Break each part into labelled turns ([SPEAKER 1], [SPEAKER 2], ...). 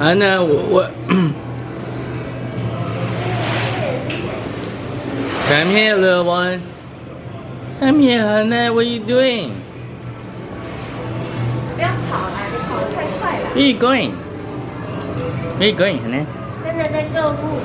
[SPEAKER 1] 那我Come here, little one. Come here, Hannah. What are you doing?
[SPEAKER 2] 不要跑啦，你跑得太快了。
[SPEAKER 1] Where are you going? Where are you going, Hannah?
[SPEAKER 2] 真的在购物。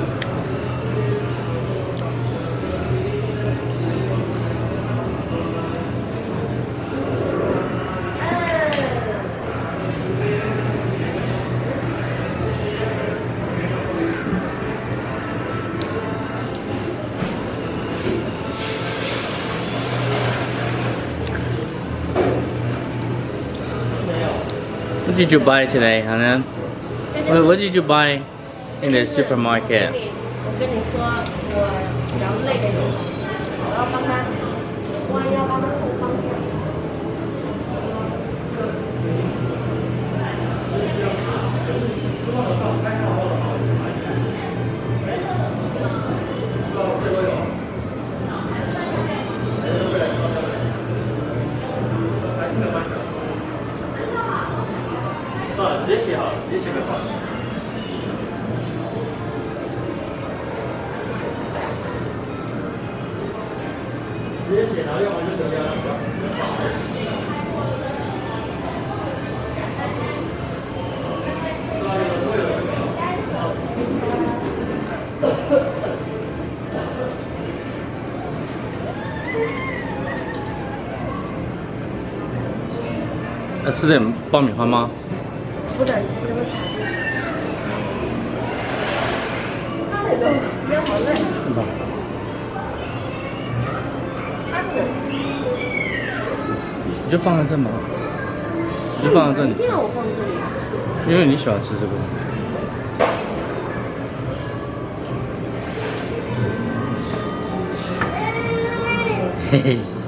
[SPEAKER 1] What did you buy today, Hannah? What did you buy in the supermarket?
[SPEAKER 2] 我跟你说，我比较累的地方，我要帮他，我要帮他投方向。
[SPEAKER 3] 直接写好了，直接写个号。直接写，然后用完就留下来。
[SPEAKER 1] 要吃点爆米花吗？
[SPEAKER 2] 不能吃，会馋。哎呦，你好累。他不能吃。
[SPEAKER 1] 你就放在这嘛，你就放在这里。
[SPEAKER 2] 一定要我放这里。
[SPEAKER 1] 因为你喜欢吃这个。嘿嘿。